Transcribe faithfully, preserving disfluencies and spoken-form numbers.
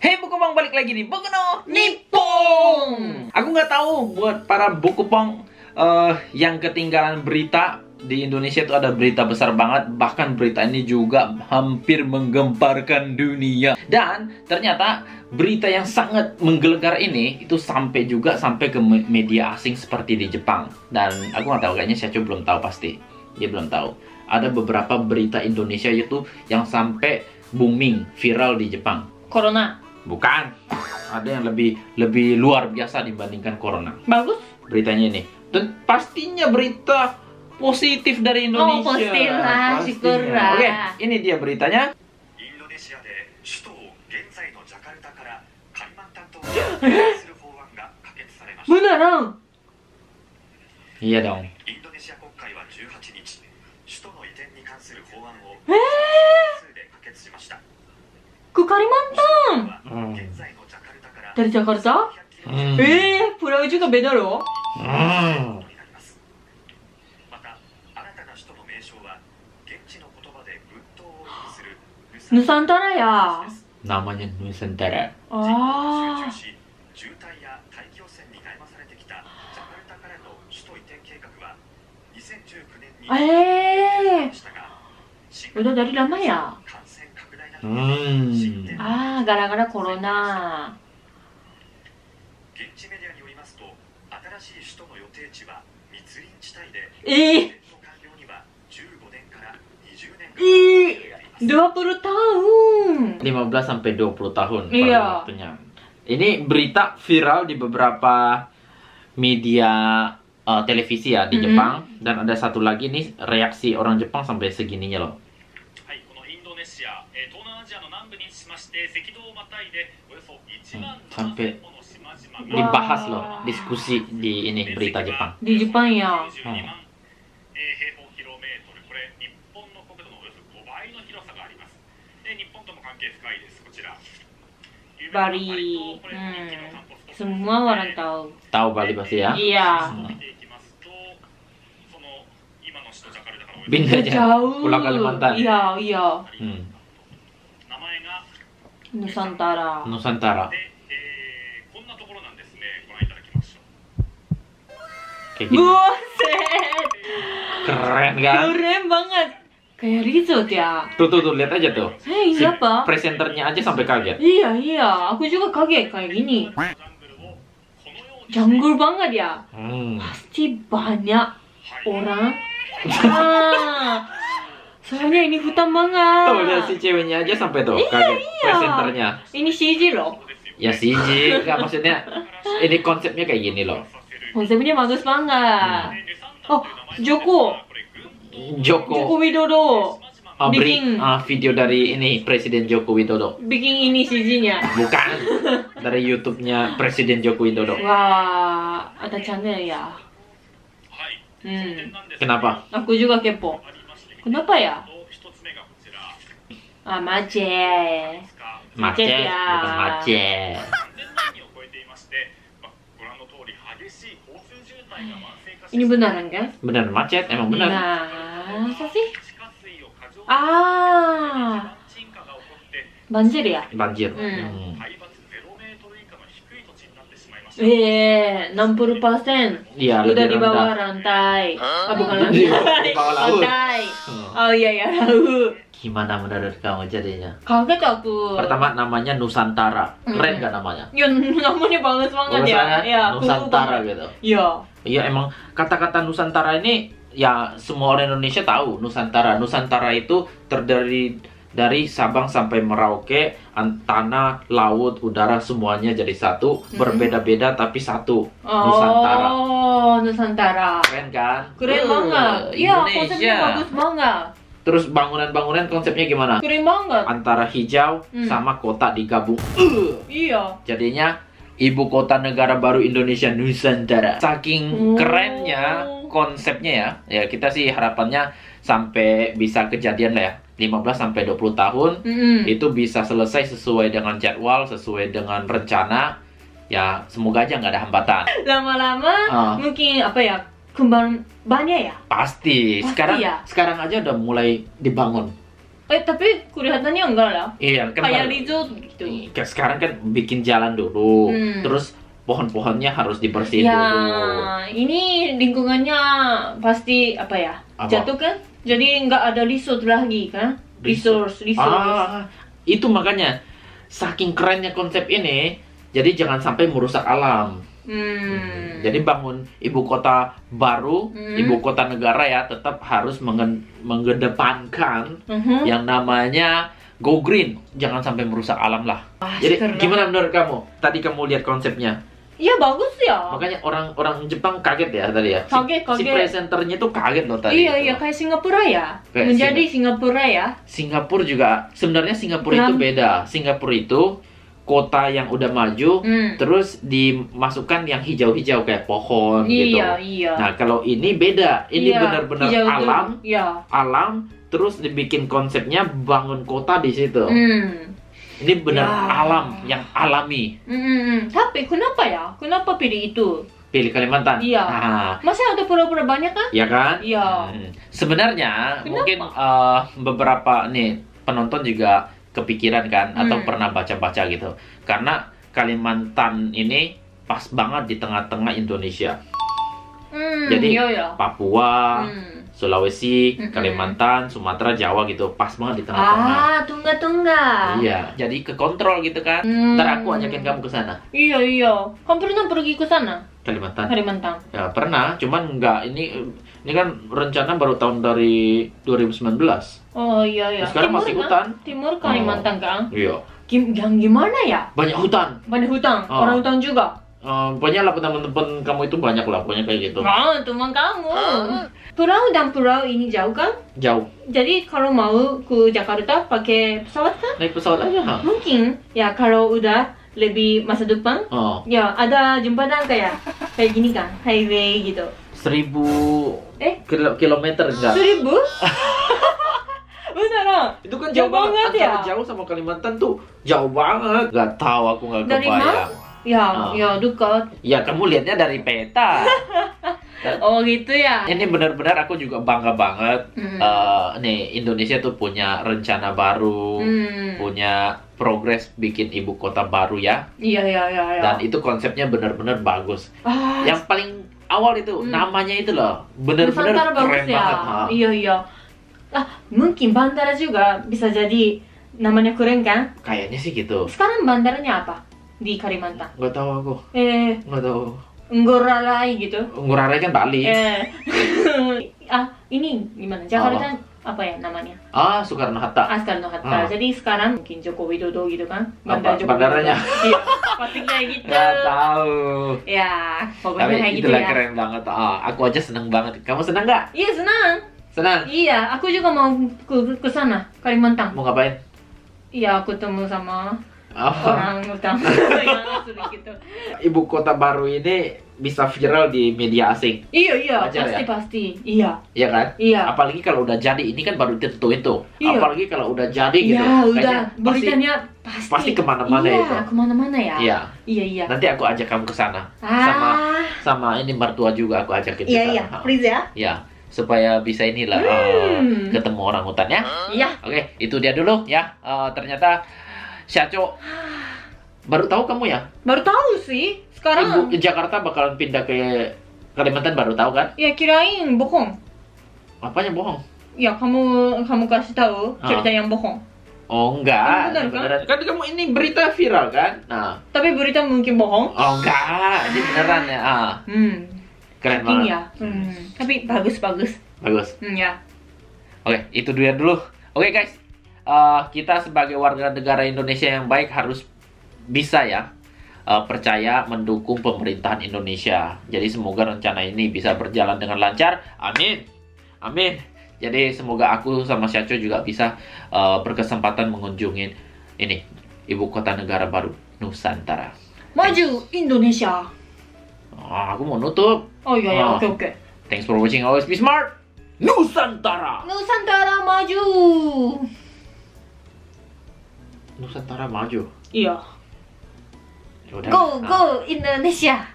Hey Bukopong, balik lagi di Boku no Nippon. Aku nggak tahu buat para Bukopong uh, yang ketinggalan berita di Indonesia itu ada berita besar banget. Bahkan berita ini juga hampir menggemparkan dunia. Dan ternyata berita yang sangat menggelegar ini itu sampai juga sampai ke media asing seperti di Jepang. Dan aku nggak tahu, kayaknya Syacho belum tahu pasti. Dia belum tahu. Ada beberapa berita Indonesia itu yang sampai booming, viral di Jepang. Corona. Bukan. Ada yang lebih lebih luar biasa dibandingkan corona. Bagus. Beritanya ini. Dan pastinya berita positif dari Indonesia. Oh, positif lah, syukurlah. Oke, ini dia beritanya. Indonesia de首都現在のジャカルタからカリマンタン島にする法案が可決されました。 Beneran? Iya dong. インドネシア国会はじゅうはちにち、首都の移転に関する法案を Eh, 多数で可決しました。 ke Kalimantan. うん現在のジャカルタから Dari Jakarta? ひゃくキロに Hmm. Eh, pulau juga beda loh. Hmm. なります。また、新たな首都の名称は現地の言葉で仏塔を意味する Nusantara ya. Namanya Nusantara. ああ。 集中し、渋滞や大気汚染に悩まされてきたジャカルタからの首都移転計画はにせんじゅうきゅうねんに Eh, でしたが、新 udah dari lama ya? 感染拡大など Hmm. Ah, gara-gara corona. 現地メディアによりますと、新しい首都の予定地は密林地帯で、 Ih, 建設完了にはじゅうごねんからにじゅうねんかかる ih, と言われています。 dua puluh tahun. lima belas sampai dua puluh tahun pada Iya. waktunya. Ini berita viral di beberapa media uh, televisi ya di Mhm. Jepang. Dan ada satu lagi nih, reaksi orang Jepang sampai segininya loh. はい、このインドネシア、えー東南アジアの南部に位置しまして、赤道をまたいでおよそいちまんななせんもの島々が Dibahas loh, diskusi di ini berita Jepang. Di Jepang ya. にじゅうにまんえー平方キロメートル、これ日本の国土のおよそごばいの広さがあります。で、日本とも関係深いです。こちら。有名なバリ島、 Bali. これ人気の観光スポット。 Semua orang tahu. Tahu Bali pasti ya? Iya. 見ていきますと、その今の首都ジャカルタからおよそ Pindah aja. Jauh. Pulau Kalimantan. Iya, iya. Hmm. 名前が Nusantara. Nusantara. で、えーこんなところなんですね。ご覧いただきましょう。 Kayak gini. Buset. Keren kan? Keren banget. Kayak resort ya. Tuh tuh tuh, lihat aja tuh. Hei, Si siapa? presenternya aja sampai kaget. Iya, iya. Aku juga kaget kayak gini. ジャングルをこのように Jungle banget ya. Hmm. Pasti banyak orang. Ah, soalnya ini hutan banget. Tuh lihat si ceweknya aja sampai tuh kaget. Presenternya. Ini C G loh. Ya C G, nggak maksudnya. Ini konsepnya kayak gini loh. Konsepnya bagus banget. Oh, Joko. Joko Joko Widodo. uh, beri bikin- uh, video dari ini Presiden Joko Widodo. Bikin ini C G-nya. Bukan dari YouTube-nya Presiden Joko Widodo. Wah, ada channel ya. はい。 Hmm. Kenapa? Aku juga kepo. ありまして、 Kenapa ya? 一つ目がこちら。 Ah, macet. Macet, Macet ya. bukan macet. さんぜんまんにんを超えていまして、まあ、ご覧の通り激しい交通渋滞が慢性化し Ini beneran kan? Bener macet, emang bener. Masa sih? 地下水を過剰に Ah, 地盤沈下が起こって banjir ya? Banjir. Hmm. Hmm. 海抜ゼロメートル以下の低い土地になってしまいました。 Eh, enam puluh persen Iya, udah lebih di bawah rendah. rantai. Ah, bukan Di rantai. bawah laut. Rantai. Hmm. Oh iya ya, laut. Gimana menurut kamu jadinya? Kaget aku. Pertama namanya Nusantara. Keren Hmm. gak namanya? Ya, namanya bagus banget ya. Bahasanya Ya, aku Nusantara banget. gitu. Iya. Iya emang kata-kata Nusantara ini ya semua orang Indonesia tahu Nusantara. Nusantara itu terdiri dari Sabang sampai Merauke, an- tanah, laut, udara semuanya jadi satu, Mm-mm. berbeda-beda tapi satu. Oh, Nusantara. Nusantara. Keren kan? Keren Uh, banget. Iya, Indonesia. konsepnya bagus banget. Terus bangunan-bangunan konsepnya gimana? Keren banget. Antara hijau Hmm. sama kota digabung. Uh, Iya. jadinya ibu kota negara baru Indonesia Nusantara. Saking Oh. kerennya konsepnya ya. Ya kita sih harapannya sampai bisa kejadian lah ya. lima belas sampai dua puluh tahun Mm-mm. itu bisa selesai sesuai dengan jadwal, sesuai dengan rencana. Ya semoga aja nggak ada hambatan. Lama-lama Ah. mungkin apa ya, kembang banyak ya. Pasti. Pasti Sekarang ya? sekarang aja udah mulai dibangun. Eh tapi kelihatannya enggak lah. Iya kan. Kayak baru- resort gitu. Kayak sekarang kan bikin jalan dulu, Hmm. terus pohon-pohonnya harus dibersihin Ya, dulu. ini lingkungannya pasti apa ya? Apa? Jatuh kan? Jadi nggak ada resort lagi kan? Resource, resource. Ah, itu makanya saking kerennya konsep ini, jadi jangan sampai merusak alam. Hmm. Jadi bangun ibu kota baru, Hmm. ibu kota negara ya, tetap harus mengen- mengedepankan Mhm. yang namanya go green. Jangan sampai merusak alam lah. Ah, Jadi keren. gimana menurut kamu? Tadi kamu lihat konsepnya. Ya bagus ya. Makanya orang-orang Jepang kaget ya tadi ya. Si- Kaget, Si, kaget. presenternya tuh kaget loh tadi. Iya itu. iya kayak Singapura ya. Kayak Menjadi Singapura ya. Singapura juga sebenarnya Singapura itu Kenapa? beda. Singapura itu kota yang udah maju, Hmm. terus dimasukkan yang hijau-hijau kayak pohon gitu. Iya iya. Nah kalau ini beda, ini Iya, benar-benar hijau tuh. alam, Iya. alam, terus dibikin konsepnya bangun kota di situ. Hmm. Ini benar Ya. alam yang alami. Hmm, hmm, hmm. Tapi kenapa ya? Kenapa pilih itu? Pilih Kalimantan. Iya. Nah, Masa ada pura-pura banyak kan? ya kan? Iya. Hmm. Sebenarnya Kenapa? mungkin eh, beberapa nih penonton juga kepikiran kan atau Hmm. pernah baca-baca gitu. Karena Kalimantan ini pas banget di tengah-tengah Indonesia. Hmm, Jadi iya ya. Papua, Hmm. Sulawesi, Mm-mm. Kalimantan, Sumatera, Jawa gitu. Pas banget di tengah-tengah. Ah, tungga-tungga. Iya, jadi ke kontrol gitu kan. Hmm. Ntar aku ajakin kamu ke sana, Iya iya. Kamu pernah pergi ke sana? Kalimantan. Kalimantan. Ya, pernah, cuman nggak ini ini kan rencana baru tahun dari dua ribu sembilan belas. Oh iya iya. Sekarang masih hutan. Kan? Timur Kalimantan kan? Iya. Gim- yang gimana ya? Banyak hutan. Banyak hutan. Oh. Orang hutan juga. Eh, pokoknya lah teman-teman kamu itu banyak lah, pokoknya kayak gitu. Ah, teman kamu. Pulau dan pulau ini jauh kan? Jauh. Jadi kalau mau ke Jakarta pakai pesawat kan? Naik pesawat aja, ha? Mungkin ya kalau udah lebih masa depan Oh, ya ada jembatan kayak kayak gini kan, highway gitu. seribu Eh? kilo- kilometer enggak? Seribu? Beneran? Itu kan Jauh jauh banget, banget antara ya? jauh sama Kalimantan tuh jauh banget. Gak tahu aku nggak Dari kebayang. Ya, Oh. ya dekat. Ya kamu lihatnya dari peta. Oh gitu ya. Ini benar-benar aku juga bangga banget. Hmm. Eh, nih Indonesia tuh punya rencana baru, Hmm. punya progres bikin ibu kota baru ya. Iya iya iya. iya. Dan itu konsepnya benar-benar bagus. ah, Yang paling awal itu Hmm. namanya itu loh, benar-benar Nusantara keren bagus ya. banget. Ha. Iya iya. Ah, mungkin Bandara juga bisa jadi namanya keren kan? Kayaknya sih gitu. Sekarang bandaranya apa di Kalimantan? Nggak tahu aku, Eh, nggak tahu. Ngurah Rai gitu. Ngurah Rai kan Bali. Eh, ah ini gimana? Jakarta apa ya namanya? Ah, Soekarno Hatta. Ah, Soekarno-Hatta. Ah. Jadi sekarang mungkin Joko Widodo gitu kan? Apa, Joko bandaranya? Widodo. Iya, pasti kayak gitu. Nggak tahu. Ya, pokoknya Tapi kayak gitu itulah ya. keren banget. Ah, aku aja seneng banget. Kamu seneng nggak? Iya senang. Senang. Iya, aku juga mau ke ke sana, Kalimantan. Mau ngapain? Iya, aku ketemu sama Oh. orang utang yang asli gitu. Ibu kota baru ini bisa viral di media asing, Iya iya, Wajar pasti ya? pasti. Iya ya kan? iya. Apalagi kalau udah jadi, ini kan baru ditentuin tuh. Iya. Apalagi kalau udah jadi gitu. Iya udah, Kayaknya pasti, beritanya pasti. pasti kemana-mana iya, itu. kemana-mana ya. Iya. Iya iya. Nanti aku ajak kamu ke sana. Ah, Sama sama ini mertua juga aku ajakin ke iya sana. iya, Ha. please ya. Ya, supaya bisa inilah Hmm. eh, ketemu orang hutan ya. Iya. Oke, itu dia dulu ya. Eh, ternyata Syaco baru tahu kamu ya? Baru tahu sih sekarang. Ibu Jakarta bakalan pindah ke Kalimantan, baru tahu kan? Ya kirain bohong. Apanya bohong? Ya kamu kamu kasih tahu Ah. cerita yang bohong. Oh enggak, Bener, ini beneran. Kan kamu ini berita viral kan? Nah, Tapi berita mungkin bohong. oh enggak, ini beneran ya. Ah, Hmm. keren Mungkin banget. ya. Hmm. Tapi bagus bagus. Bagus. Hmm, ya. Oke, itu dia dulu. Oke guys, eh, kita sebagai warga negara Indonesia yang baik harus bisa ya eh, percaya mendukung pemerintahan Indonesia. Jadi semoga rencana ini bisa berjalan dengan lancar. Amin, amin. Jadi semoga aku sama Syaco juga bisa eh, berkesempatan mengunjungi ini ibu kota negara baru Nusantara. Maju Indonesia. Ah, aku mau nutup. Oh iya ya, Ah. oke oke. Thanks for watching. Always be smart. Nusantara. Nusantara maju. Nusantara maju. Iya. Yaudah. Go Ah. go Indonesia.